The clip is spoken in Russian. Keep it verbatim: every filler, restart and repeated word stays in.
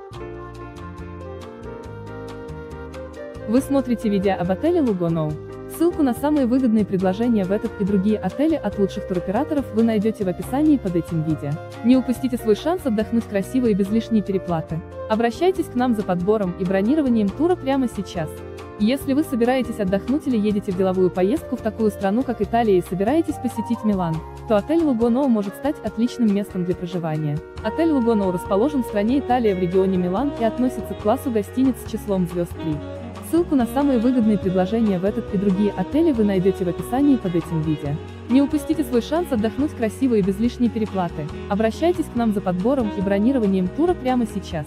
Вы смотрите видео об отеле Лугоноу. Ссылку на самые выгодные предложения в этот и другие отели от лучших туроператоров вы найдете в описании под этим видео. Не упустите свой шанс отдохнуть красиво и без лишней переплаты. Обращайтесь к нам за подбором и бронированием тура прямо сейчас. Если вы собираетесь отдохнуть или едете в деловую поездку в такую страну, как Италия, и собираетесь посетить Милан, то отель Лугоноу может стать отличным местом для проживания. Отель Лугоноу расположен в стране Италия в регионе Милан и относится к классу гостиниц с числом звезд три. Ссылку на самые выгодные предложения в этот и другие отели вы найдете в описании под этим видео. Не упустите свой шанс отдохнуть красиво и без лишней переплаты. Обращайтесь к нам за подбором и бронированием тура прямо сейчас.